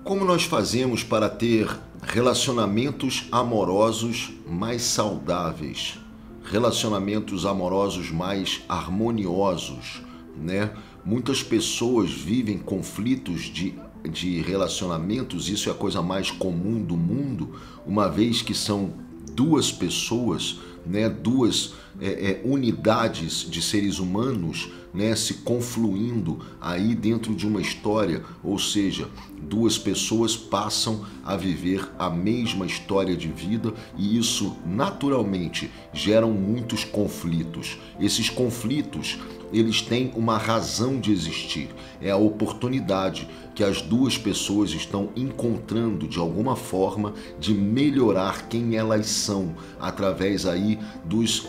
Como nós fazemos para ter relacionamentos amorosos mais saudáveis, relacionamentos amorosos mais harmoniosos, né? Muitas pessoas vivem conflitos de relacionamentos, isso é a coisa mais comum do mundo, uma vez que são duas pessoas, né? Duas unidades de seres humanos, né, se confluindo aí dentro de uma história, ou seja, duas pessoas passam a viver a mesma história de vida e isso naturalmente geram muitos conflitos. Esses conflitos, eles têm uma razão de existir, é a oportunidade que as duas pessoas estão encontrando de alguma forma de melhorar quem elas são através aí dos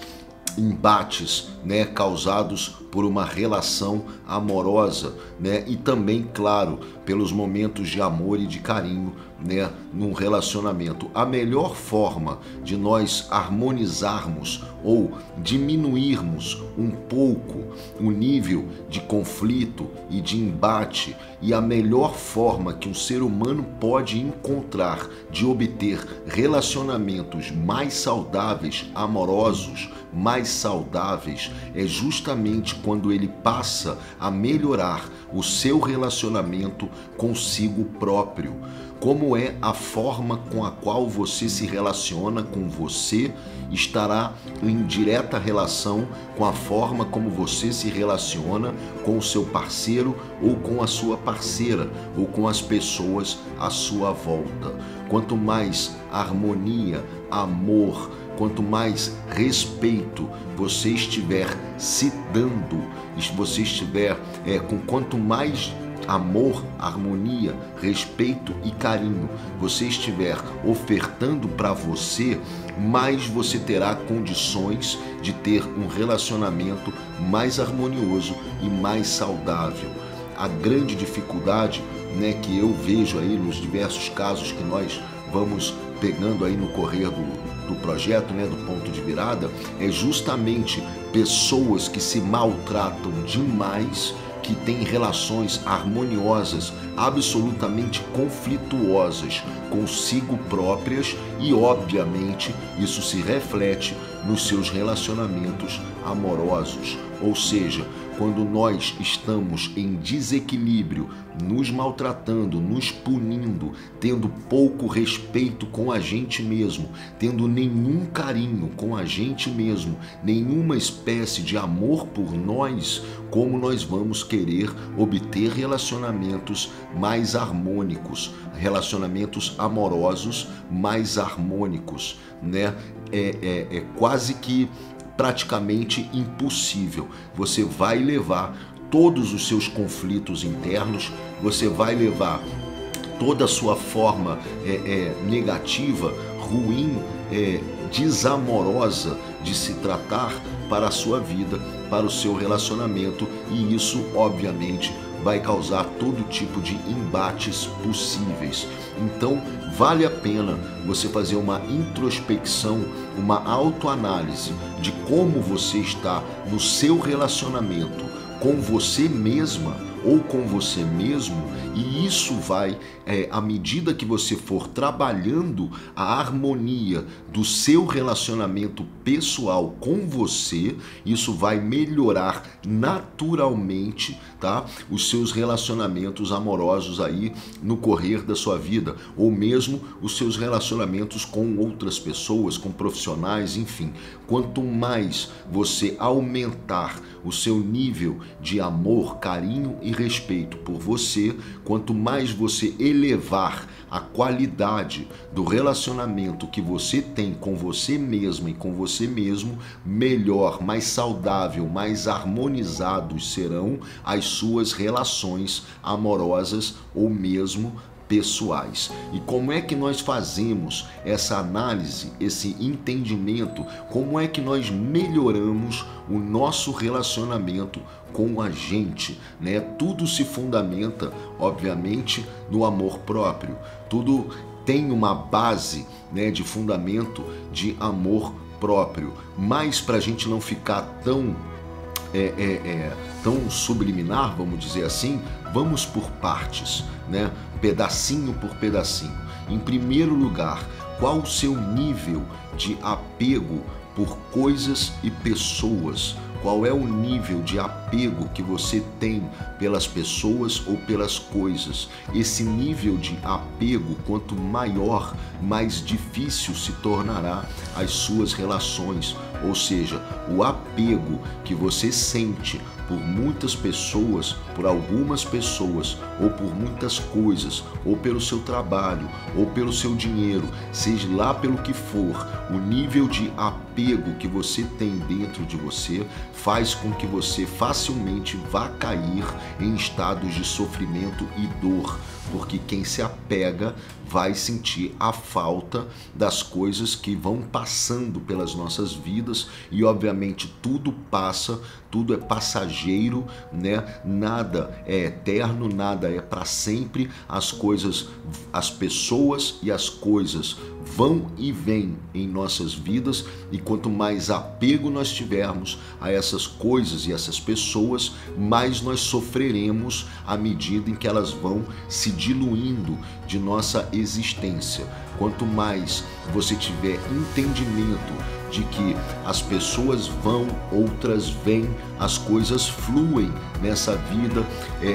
embates, né, causados por uma relação amorosa, né, e também, claro, pelos momentos de amor e de carinho, né, num relacionamento. A melhor forma de nós harmonizarmos ou diminuirmos um pouco o nível de conflito e de embate, e a melhor forma que um ser humano pode encontrar de obter relacionamentos mais saudáveis, amorosos, mais saudáveis, é justamente quando ele passa a melhorar o seu relacionamento consigo próprio. Como é a forma com a qual você se relaciona com você estará em direta relação com a forma como você se relaciona com o seu parceiro ou com a sua parceira ou com as pessoas à sua volta. Quanto mais harmonia, amor, quanto mais respeito você estiver se dando, você estiver com quanto mais amor, harmonia, respeito e carinho você estiver ofertando para você, mais você terá condições de ter um relacionamento mais harmonioso e mais saudável. A grande dificuldade, né, que eu vejo aí nos diversos casos que nós vamos pegando aí no correr do projeto, né, do ponto de virada, é justamente pessoas que se maltratam demais, que têm relações harmoniosas, absolutamente conflituosas consigo próprias e, obviamente, isso se reflete nos seus relacionamentos amorosos. Ou seja, quando nós estamos em desequilíbrio, nos maltratando, nos punindo, tendo pouco respeito com a gente mesmo, tendo nenhum carinho com a gente mesmo, nenhuma espécie de amor por nós, como nós vamos querer obter relacionamentos mais harmônicos, relacionamentos amorosos mais harmônicos, né? É quase que praticamente impossível. Você vai levar todos os seus conflitos internos, você vai levar toda a sua forma negativa, ruim, desamorosa de se tratar para a sua vida, para o seu relacionamento, e isso obviamente vai causar todo tipo de embates possíveis. Então vale a pena você fazer uma introspecção, uma autoanálise de como você está no seu relacionamento com você mesma ou com você mesmo, e isso vai, à medida que você for trabalhando a harmonia do seu relacionamento pessoal com você, isso vai melhorar naturalmente, tá? Os seus relacionamentos amorosos aí no correr da sua vida, ou mesmo os seus relacionamentos com outras pessoas, com profissionais, enfim. Quanto mais você aumentar o seu nível de amor, carinho e respeito por você, quanto mais você elevar a qualidade do relacionamento que você tem com você mesma e com você mesmo, melhor, mais saudável, mais harmonizados serão as suas relações amorosas ou mesmo pessoais. E como é que nós fazemos essa análise, esse entendimento? Como é que nós melhoramos o nosso relacionamento com a gente, né? Tudo se fundamenta, obviamente, no amor próprio. Tudo tem uma base, né, de fundamento de amor próprio. Mas para a gente não ficar tão tão subliminar, vamos dizer assim, vamos por partes, né? Pedacinho por pedacinho. Em primeiro lugar, qual o seu nível de apego por coisas e pessoas? Qual é o nível de apego que você tem pelas pessoas ou pelas coisas? Esse nível de apego, quanto maior, mais difícil se tornará as suas relações. Ou seja, o apego que você sente por muitas pessoas, por algumas pessoas, ou por muitas coisas, ou pelo seu trabalho, ou pelo seu dinheiro, seja lá pelo que for, o nível de apego que você tem dentro de você faz com que você facilmente vá cair em estados de sofrimento e dor, porque quem se apega vai sentir a falta das coisas que vão passando pelas nossas vidas e obviamente tudo passa, tudo é passageiro, né? Nada é eterno, nada é para sempre. As coisas, as pessoas e as coisas vão e vêm em nossas vidas e quanto mais apego nós tivermos a essas coisas e essas pessoas, mais nós sofreremos à medida em que elas vão se diluindo de nossa existência. Quanto mais você tiver entendimento de que as pessoas vão, outras vêm, as coisas fluem nessa vida,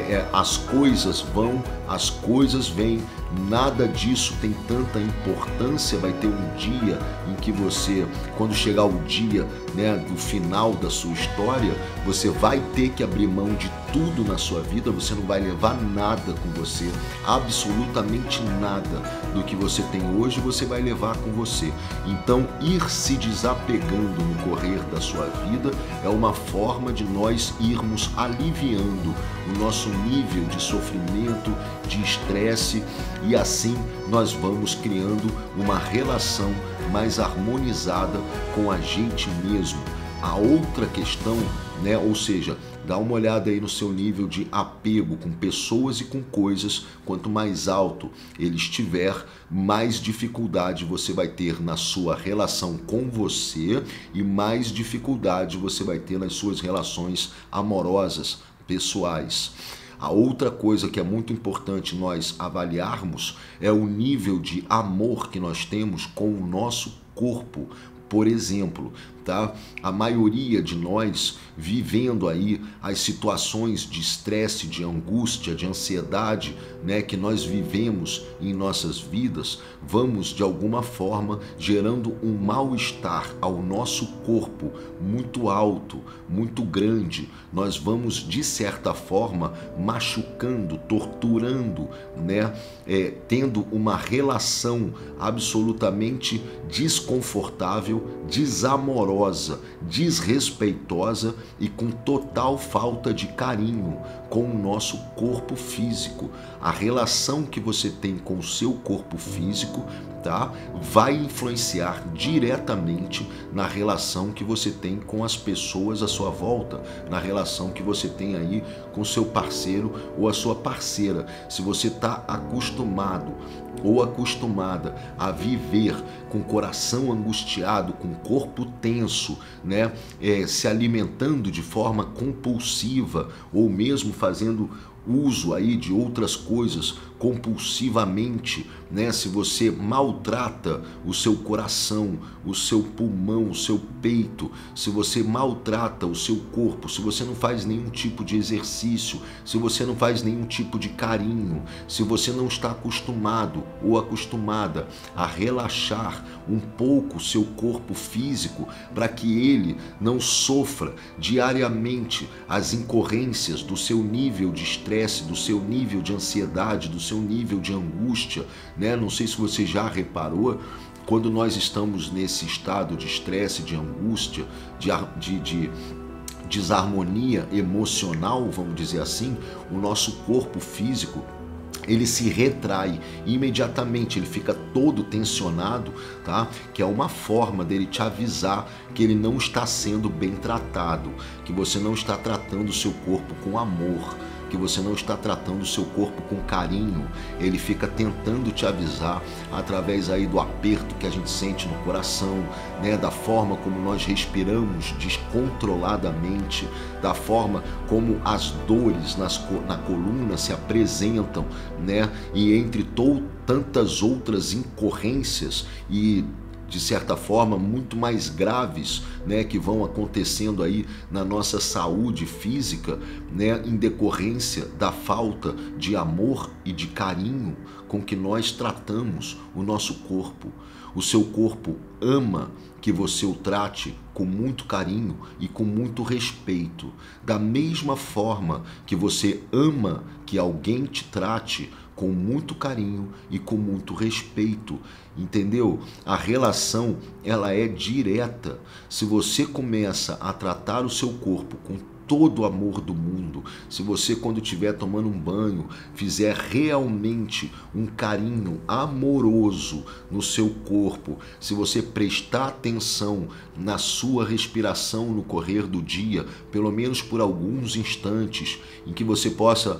as coisas vão, as coisas vêm, nada disso tem tanta importância. Vai ter um dia em que você, quando chegar o dia, né, do final da sua história, você vai ter que abrir mão de tudo na sua vida, você não vai levar nada com você, absolutamente nada do que você tem hoje você vai levar com você. Então, ir se desapegando no correr da sua vida é uma forma de nós irmos aliviando o nosso nível de sofrimento, de estresse, e assim nós vamos criando uma relação mais harmonizada com a gente mesmo. A outra questão, né, ou seja, dá uma olhada aí no seu nível de apego com pessoas e com coisas. Quanto mais alto ele estiver, mais dificuldade você vai ter na sua relação com você e mais dificuldade você vai ter nas suas relações amorosas, pessoais. A outra coisa que é muito importante nós avaliarmos é o nível de amor que nós temos com o nosso corpo. Por exemplo, tá? A maioria de nós vivendo aí as situações de estresse, de angústia, de ansiedade, né, que nós vivemos em nossas vidas, vamos de alguma forma gerando um mal-estar ao nosso corpo muito alto, muito grande. Nós vamos de certa forma machucando, torturando, né, tendo uma relação absolutamente desconfortável, desamorosa, desrespeitosa e com total falta de carinho com o nosso corpo físico. A relação que você tem com o seu corpo físico, tá, vai influenciar diretamente na relação que você tem com as pessoas à sua volta, na relação que você tem aí com seu parceiro ou a sua parceira. Se você está acostumado ou acostumada a viver com o coração angustiado, com o corpo tenso, né, se alimentando de forma compulsiva ou mesmo fazendo uso aí de outras coisas compulsivamente, né? Se você maltrata o seu coração, o seu pulmão, o seu peito, se você maltrata o seu corpo, se você não faz nenhum tipo de exercício, se você não faz nenhum tipo de carinho, se você não está acostumado ou acostumada a relaxar um pouco o seu corpo físico para que ele não sofra diariamente as incorrências do seu nível de estresse, do seu nível de ansiedade, do seu nível de angústia, né? Não sei se você já reparou, quando nós estamos nesse estado de estresse, de angústia, de desarmonia emocional, vamos dizer assim, o nosso corpo físico ele se retrai imediatamente, ele fica todo tensionado, tá? Que é uma forma dele te avisar que ele não está sendo bem tratado, que você não está tratando o seu corpo com amor, que você não está tratando o seu corpo com carinho. Ele fica tentando te avisar através aí do aperto que a gente sente no coração, né, da forma como nós respiramos descontroladamente, da forma como as dores na coluna se apresentam, né, e entre tantas outras incorrências e de certa forma muito mais graves, né, que vão acontecendo aí na nossa saúde física, né, em decorrência da falta de amor e de carinho com que nós tratamos o nosso corpo. O seu corpo ama que você o trate com muito carinho e com muito respeito, da mesma forma que você ama que alguém te trate com muito carinho e com muito respeito, entendeu? A relação, ela é direta. Se você começa a tratar o seu corpo com todo o amor do mundo, se você, quando estiver tomando um banho, fizer realmente um carinho amoroso no seu corpo, se você prestar atenção na sua respiração no correr do dia, pelo menos por alguns instantes, em que você possa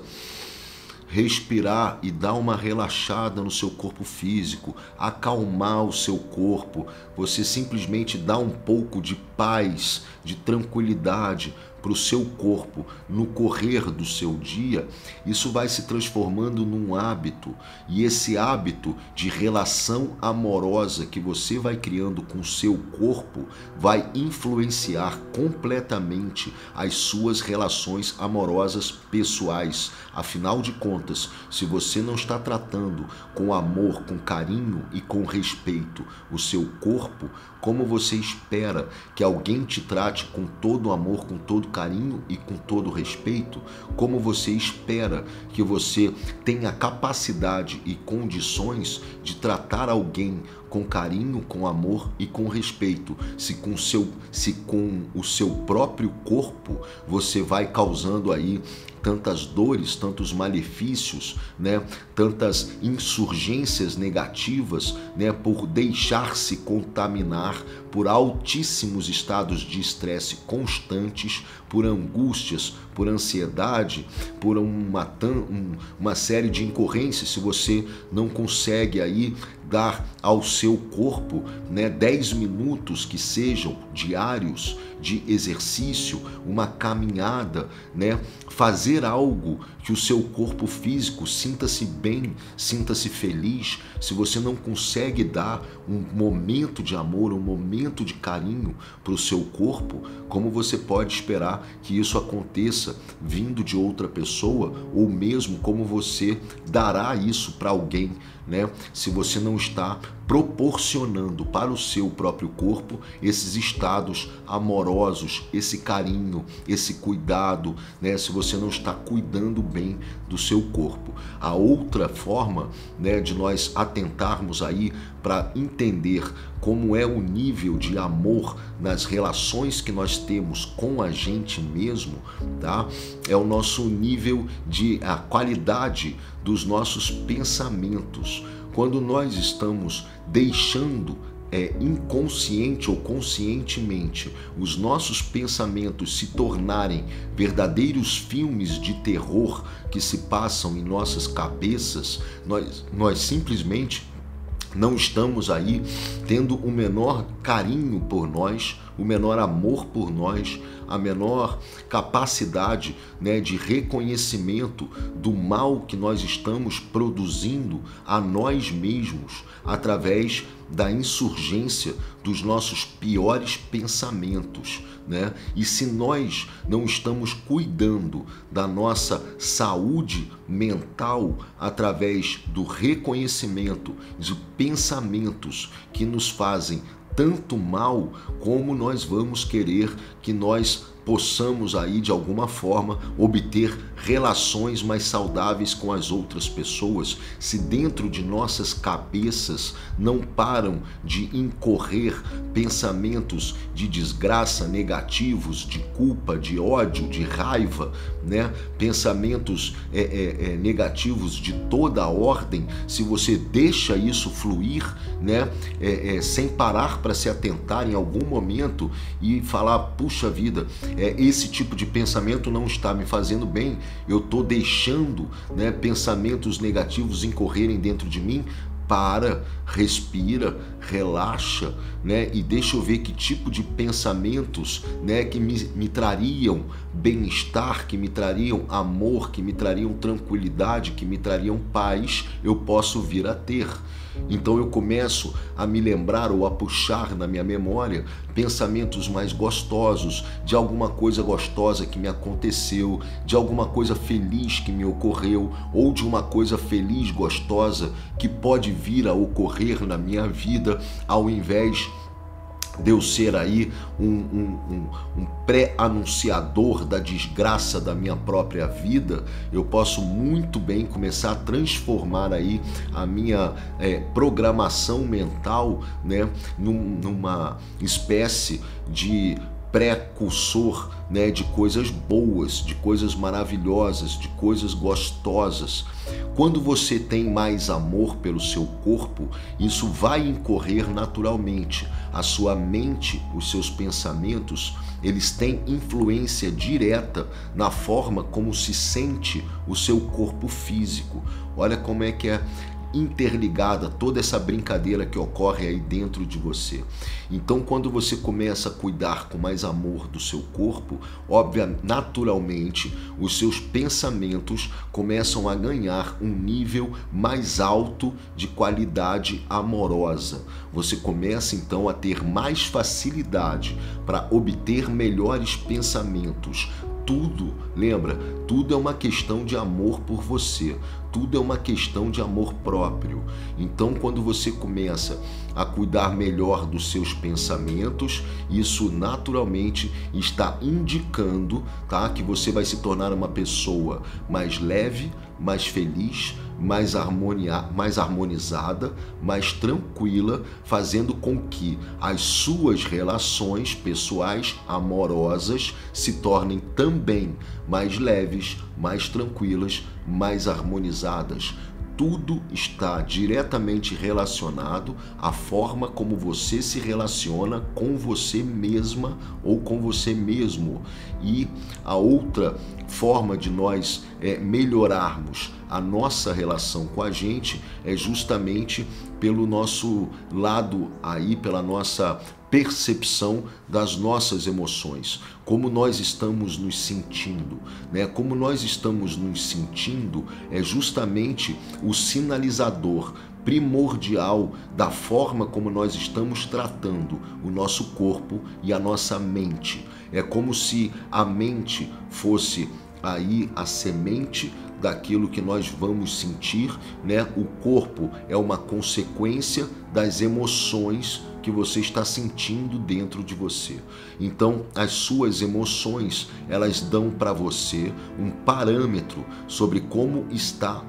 respirar e dar uma relaxada no seu corpo físico, acalmar o seu corpo, você simplesmente dá um pouco de paz, de tranquilidade para o seu corpo no correr do seu dia, isso vai se transformando num hábito, e esse hábito de relação amorosa que você vai criando com o seu corpo vai influenciar completamente as suas relações amorosas pessoais. Afinal de contas, se você não está tratando com amor, com carinho e com respeito o seu corpo, como você espera que alguém te trate com todo amor, com todo carinho e com todo respeito? Como você espera que você tenha capacidade e condições de tratar alguém com carinho, com amor e com respeito, se com o seu próprio corpo você vai causando aí tantas dores, tantos malefícios, né? Tantas insurgências negativas, né? Por deixar-se contaminar por altíssimos estados de estresse constantes, por angústias, por ansiedade, por uma série de incorrências. Se você não consegue aí dar ao seu corpo, né, 10 minutos que sejam diários de exercício, uma caminhada, né, fazer algo que o seu corpo físico sinta-se bem, sinta-se feliz. Se você não consegue dar um momento de amor, um momento de carinho para o seu corpo, como você pode esperar que isso aconteça vindo de outra pessoa, ou mesmo como você dará isso para alguém, né? Se você não está proporcionando para o seu próprio corpo esses estados amorosos, esse carinho, esse cuidado, né? Se você não está cuidando bem do seu corpo. A outra forma, né, de nós atentarmos aí para entender como é o nível de amor nas relações que nós temos com a gente mesmo, tá? É o nosso nível a qualidade dos nossos pensamentos. Quando nós estamos deixando inconsciente ou conscientemente os nossos pensamentos se tornarem verdadeiros filmes de terror que se passam em nossas cabeças, nós simplesmente não estamos aí tendo o menor carinho por nós, o menor amor por nós, a menor capacidade, né, de reconhecimento do mal que nós estamos produzindo a nós mesmos através da insurgência dos nossos piores pensamentos, né? E se nós não estamos cuidando da nossa saúde mental através do reconhecimento de pensamentos que nos fazem tanto mal, como nós vamos querer que nós possamos aí de alguma forma obter relações mais saudáveis com as outras pessoas, se dentro de nossas cabeças não param de incorrer pensamentos de desgraça negativos, de culpa, de ódio, de raiva, né? Pensamentos negativos de toda a ordem. Se você deixa isso fluir, né, sem parar para se atentar em algum momento e falar, puxa vida, esse tipo de pensamento não está me fazendo bem, eu estou deixando, né, pensamentos negativos incorrerem dentro de mim? Para, respira, relaxa, né? E deixa eu ver que tipo de pensamentos, né, que me trariam bem-estar, que me trariam amor, que me trariam tranquilidade, que me trariam paz, eu posso vir a ter. Então eu começo a me lembrar ou a puxar na minha memória pensamentos mais gostosos, de alguma coisa gostosa que me aconteceu, de alguma coisa feliz que me ocorreu, ou de uma coisa feliz, gostosa, que pode vir a ocorrer na minha vida, ao invés de eu ser aí um pré-anunciador da desgraça da minha própria vida. Eu posso muito bem começar a transformar aí a minha programação mental, né, numa espécie de precursor, né, de coisas boas, de coisas maravilhosas, de coisas gostosas. Quando você tem mais amor pelo seu corpo, isso vai incorrer naturalmente. A sua mente, os seus pensamentos, eles têm influência direta na forma como se sente o seu corpo físico. Olha como é que é interligada toda essa brincadeira que ocorre aí dentro de você. Então, quando você começa a cuidar com mais amor do seu corpo, obviamente, naturalmente, os seus pensamentos começam a ganhar um nível mais alto de qualidade amorosa. Você começa então a ter mais facilidade para obter melhores pensamentos. Tudo, lembra, tudo é uma questão de amor por você, tudo é uma questão de amor próprio. Então, quando você começa a cuidar melhor dos seus pensamentos, isso naturalmente está indicando, tá, que você vai se tornar uma pessoa mais leve, mais feliz, mais harmonizada, mais tranquila, fazendo com que as suas relações pessoais amorosas se tornem também mais leves, mais tranquilas, mais harmonizadas. Tudo está diretamente relacionado à forma como você se relaciona com você mesma ou com você mesmo. E a outra forma de nós melhorarmos a nossa relação com a gente é justamente pelo nosso lado aí, pela nossa percepção das nossas emoções, como nós estamos nos sentindo, né? Como nós estamos nos sentindo é justamente o sinalizador primordial da forma como nós estamos tratando o nosso corpo e a nossa mente. É como se a mente fosse aí a semente daquilo que nós vamos sentir, né? O corpo é uma consequência das emoções que você está sentindo dentro de você. Então, as suas emoções, elas dão para você um parâmetro sobre como está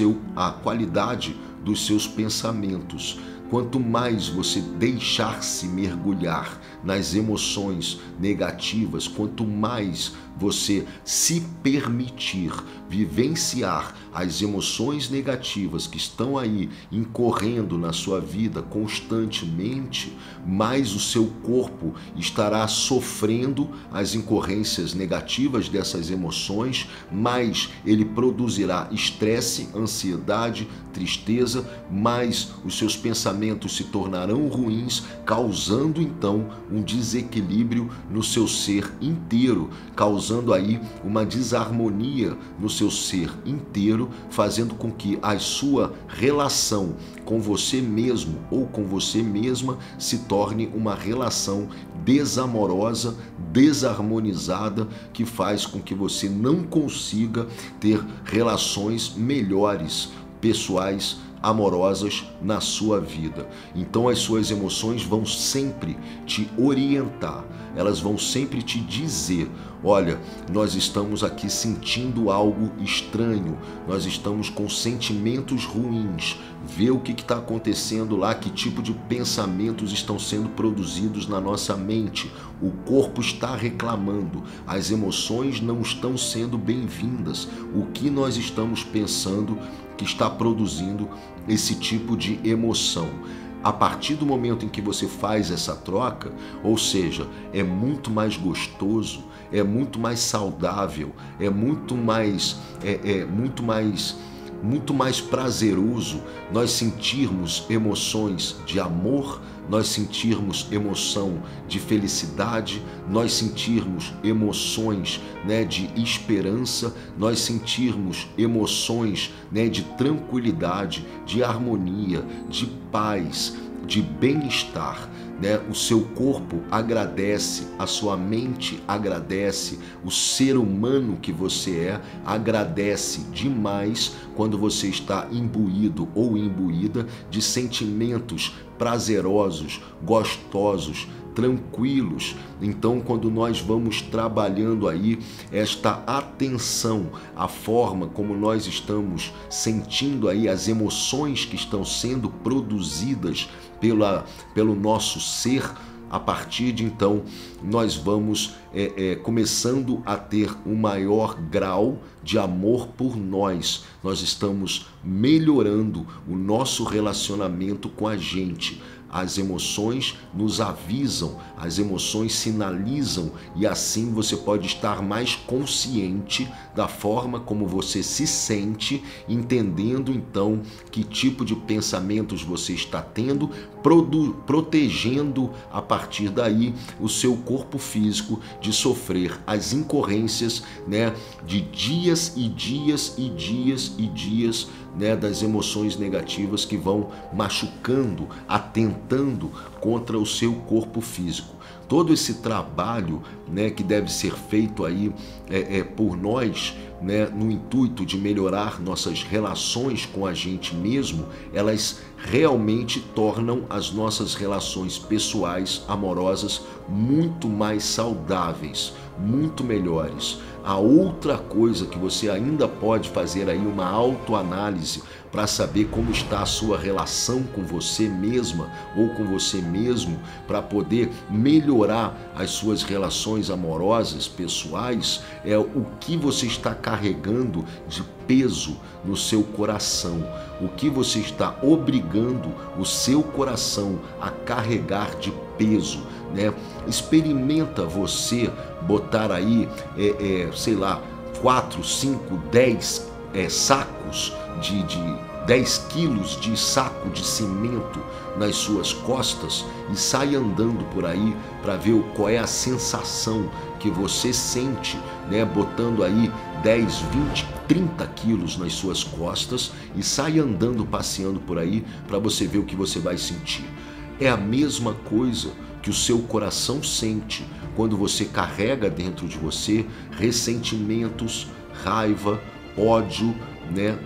a qualidade dos seus pensamentos. Quanto mais você deixar-se mergulhar nas emoções negativas, quanto mais você se permitir vivenciar as emoções negativas que estão aí incorrendo na sua vida constantemente, mais o seu corpo estará sofrendo as incorrências negativas dessas emoções, mais ele produzirá estresse, ansiedade, tristeza, mais os seus pensamentos se tornarão ruins, causando então um desequilíbrio no seu ser inteiro, causando aí uma desarmonia no seu ser inteiro, fazendo com que a sua relação com você mesmo ou com você mesma se torne uma relação desamorosa, desarmonizada, que faz com que você não consiga ter relações melhores, pessoais, amorosas na sua vida. Então as suas emoções vão sempre te orientar, elas vão sempre te dizer: olha, nós estamos aqui sentindo algo estranho, nós estamos com sentimentos ruins, vê o que está acontecendo lá, que tipo de pensamentos estão sendo produzidos na nossa mente. O corpo está reclamando, as emoções não estão sendo bem-vindas. O que nós estamos pensando que está produzindo esse tipo de emoção? a partir do momento em que você faz essa troca, ou seja, é muito mais gostoso, é muito mais saudável, é muito mais prazeroso nós sentirmos emoções de amor, nós sentirmos emoção de felicidade, nós sentirmos emoções, né, de esperança, nós sentirmos emoções, né, de tranquilidade, de harmonia, de paz, de bem-estar, né? O seu corpo agradece, a sua mente agradece, o ser humano que você é agradece demais quando você está imbuído ou imbuída de sentimentos prazerosos, gostosos, tranquilos. Então, quando nós vamos trabalhando aí esta atenção, a forma como nós estamos sentindo aí as emoções que estão sendo produzidas pelo nosso ser, a partir de então nós vamos começando a ter um maior grau de amor por nós. Nós estamos melhorando o nosso relacionamento com a gente. As emoções nos avisam, as emoções sinalizam, e assim você pode estar mais consciente da forma como você se sente, entendendo então que tipo de pensamentos você está tendo, protegendo a partir daí o seu corpo físico de sofrer as incorrências, né, de dias e dias e dias e dias, né, das emoções negativas que vão machucando, atentando contra o seu corpo físico. Todo esse trabalho, né, que deve ser feito aí por nós, né, no intuito de melhorar nossas relações com a gente mesmo, elas realmente tornam as nossas relações pessoais, amorosas, muito mais saudáveis, muito melhores. A outra coisa que você ainda pode fazer aí uma autoanálise para saber como está a sua relação com você mesma ou com você mesmo, para poder melhorar as suas relações amorosas, pessoais, é o que você está carregando de peso no seu coração, o que você está obrigando o seu coração a carregar de peso, né? Experimenta você botar aí, sei lá, 4, 5, 10 sacos de 10 quilos de saco de cimento nas suas costas e sai andando por aí para ver qual é a sensação que você sente, né? Botando aí 10, 20, 30 quilos nas suas costas e sai andando, passeando por aí para você ver o que você vai sentir. É a mesma coisa que o seu coração sente quando você carrega dentro de você ressentimentos, raiva, ódio, né?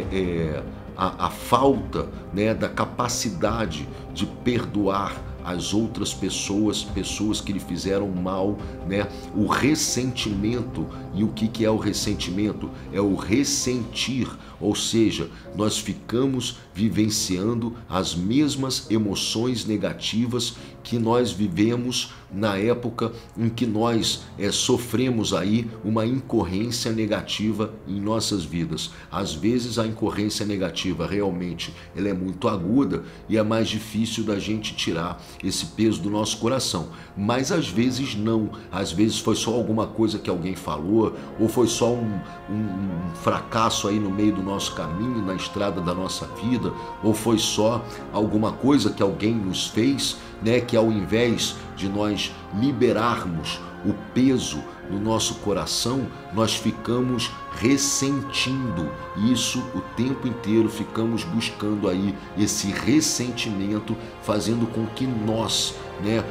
A falta, né, da capacidade de perdoar as outras pessoas que lhe fizeram mal, né? O ressentimento. E o que é o ressentimento? É o ressentir, ou seja, nós ficamos vivenciando as mesmas emoções negativas que nós vivemos na época em que nós sofremos aí uma incorrência negativa em nossas vidas. Às vezes a incorrência negativa realmente ela é muito aguda e é mais difícil da gente tirar esse peso do nosso coração, mas às vezes não, às vezes foi só alguma coisa que alguém falou, ou foi só um fracasso aí no meio do nosso caminho, na estrada da nossa vida, ou foi só alguma coisa que alguém nos fez, né, que ao invés de nós liberarmos o peso no nosso coração, nós ficamos ressentindo isso o tempo inteiro, ficamos buscando aí esse ressentimento, fazendo com que nós, né,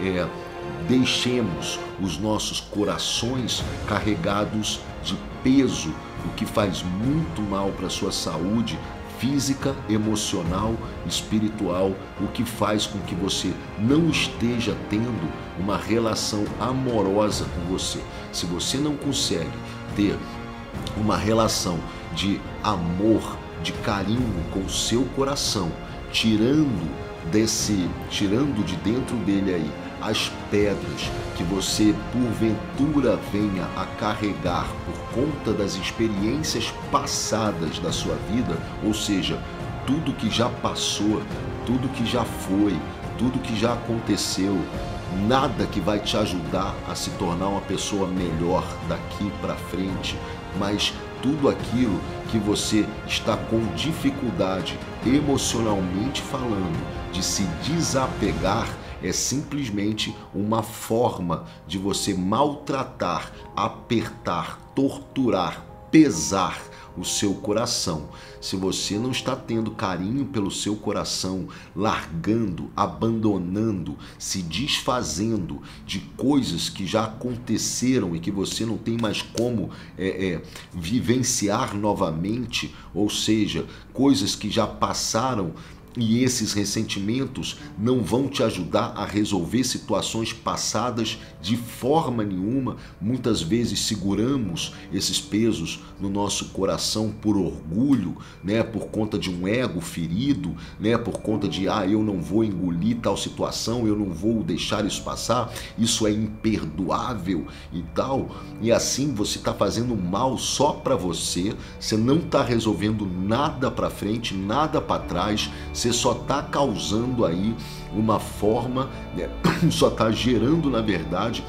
deixemos os nossos corações carregados de peso, o que faz muito mal para a sua saúde física, emocional, espiritual, o que faz com que você não esteja tendo uma relação amorosa com você. Se você não consegue ter uma relação de amor, de carinho com o seu coração, tirando de dentro dele aí as pedras que você porventura venha a carregar por conta das experiências passadas da sua vida, ou seja, tudo que já passou, tudo que já foi, tudo que já aconteceu, nada que vai te ajudar a se tornar uma pessoa melhor daqui para frente, mas tudo aquilo que você está com dificuldade, emocionalmente falando, de se desapegar, é simplesmente uma forma de você maltratar, apertar, torturar, pesar o seu coração. Se você não está tendo carinho pelo seu coração, largando, abandonando, se desfazendo de coisas que já aconteceram e que você não tem mais como vivenciar novamente, ou seja, coisas que já passaram, e esses ressentimentos não vão te ajudar a resolver situações passadas de forma nenhuma. Muitas vezes seguramos esses pesos no nosso coração por orgulho, né? Por conta de um ego ferido, né? Por conta de, eu não vou engolir tal situação, eu não vou deixar isso passar, isso é imperdoável e tal. E assim você está fazendo mal só para você, você não está resolvendo nada para frente, nada para trás, você só está causando aí uma forma, né? Só está gerando, na verdade,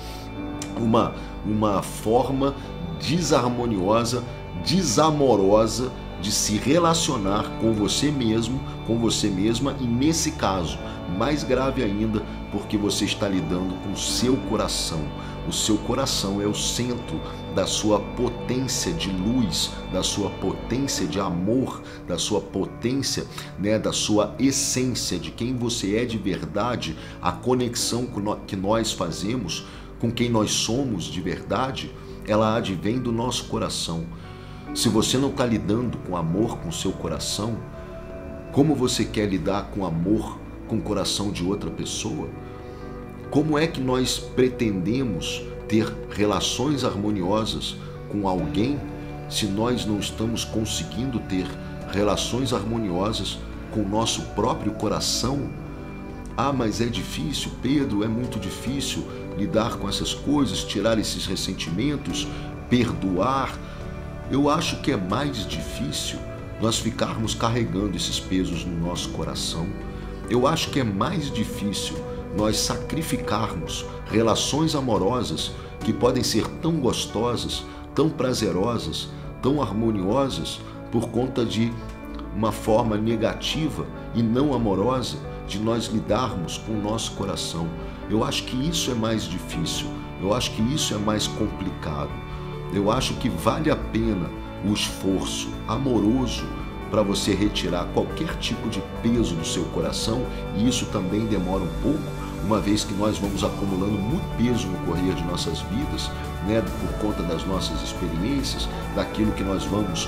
uma forma desarmoniosa, desamorosa de se relacionar com você mesmo, com você mesma, e nesse caso, mais grave ainda, porque você está lidando com o seu coração. O seu coração é o centro da sua potência de luz, da sua potência de amor, da sua potência, né, da sua essência, de quem você é de verdade, a conexão que nós fazemos com quem nós somos de verdade, ela advém do nosso coração. Se você não está lidando com amor com o seu coração, como você quer lidar com amor com o coração de outra pessoa? Como é que nós pretendemos ter relações harmoniosas com alguém se nós não estamos conseguindo ter relações harmoniosas com o nosso próprio coração? Mas é difícil, Pedro, é muito difícil lidar com essas coisas, tirar esses ressentimentos, perdoar. Eu acho que é mais difícil nós ficarmos carregando esses pesos no nosso coração. Eu acho que é mais difícil nós sacrificarmos relações amorosas que podem ser tão gostosas, tão prazerosas, tão harmoniosas, por conta de uma forma negativa e não amorosa de nós lidarmos com o nosso coração. Eu acho que isso é mais difícil, eu acho que isso é mais complicado. Eu acho que vale a pena o esforço amoroso para você retirar qualquer tipo de peso do seu coração, e isso também demora um pouco, uma vez que nós vamos acumulando muito peso no correr de nossas vidas, né, por conta das nossas experiências, daquilo que nós vamos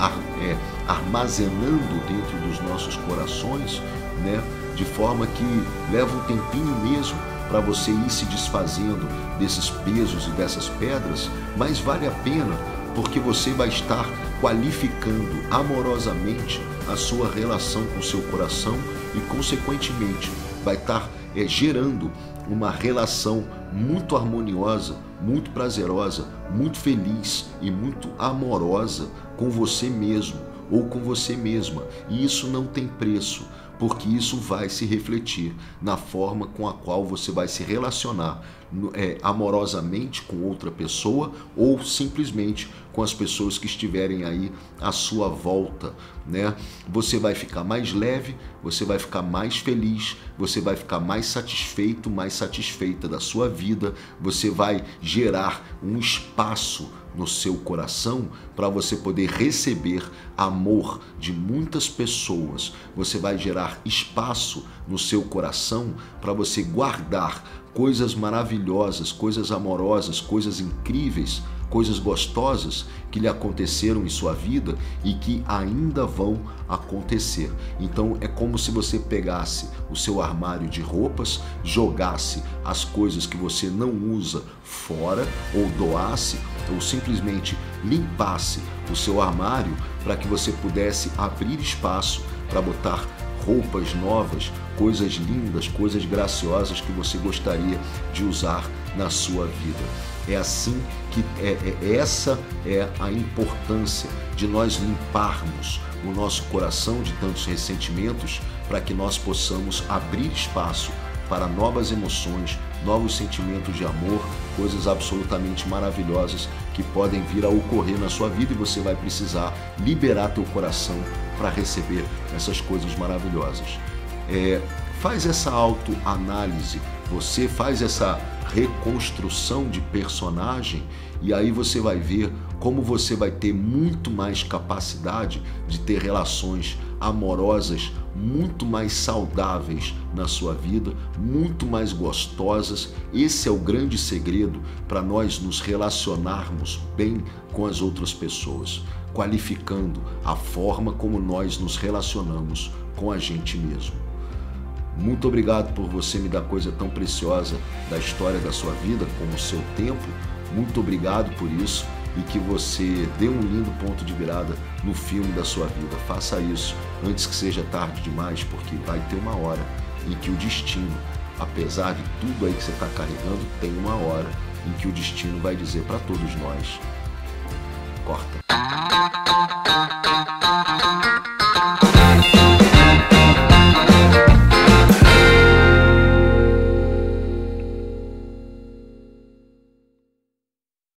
armazenando dentro dos nossos corações, né, de forma que leva um tempinho mesmo para você ir se desfazendo desses pesos e dessas pedras, mas vale a pena, porque você vai estar qualificando amorosamente a sua relação com o seu coração e, consequentemente, vai estar gerando uma relação muito harmoniosa, muito prazerosa, muito feliz e muito amorosa com você mesmo ou com você mesma. E isso não tem preço, porque isso vai se refletir na forma com a qual você vai se relacionar amorosamente com outra pessoa ou simplesmente com as pessoas que estiverem aí à sua volta, né? Você vai ficar mais leve, você vai ficar mais feliz, você vai ficar mais satisfeito, mais satisfeita da sua vida, você vai gerar um espaço no seu coração para você poder receber amor de muitas pessoas. Você vai gerar espaço no seu coração para você guardar coisas maravilhosas, coisas amorosas, coisas incríveis, coisas gostosas que lhe aconteceram em sua vida e que ainda vão acontecer. Então é como se você pegasse o seu armário de roupas, jogasse as coisas que você não usa fora, ou doasse, ou simplesmente limpasse o seu armário para que você pudesse abrir espaço para botar roupas novas, coisas lindas, coisas graciosas que você gostaria de usar na sua vida. É assim que essa é a importância de nós limparmos o nosso coração de tantos ressentimentos, para que nós possamos abrir espaço para novas emoções, novos sentimentos de amor, coisas absolutamente maravilhosas que podem vir a ocorrer na sua vida, e você vai precisar liberar teu coração para receber essas coisas maravilhosas. Faz essa autoanálise, você faz essa reconstrução de personagem, e aí você vai ver como você vai ter muito mais capacidade de ter relações amorosas muito mais saudáveis na sua vida, muito mais gostosas. Esse é o grande segredo para nós nos relacionarmos bem com as outras pessoas, qualificando a forma como nós nos relacionamos com a gente mesmo. Muito obrigado por você me dar coisa tão preciosa da história da sua vida, como o seu tempo. Muito obrigado por isso, e que você dê um lindo ponto de virada no filme da sua vida. Faça isso antes que seja tarde demais, porque vai ter uma hora em que o destino, apesar de tudo aí que você está carregando, tem uma hora em que o destino vai dizer para todos nós: corta.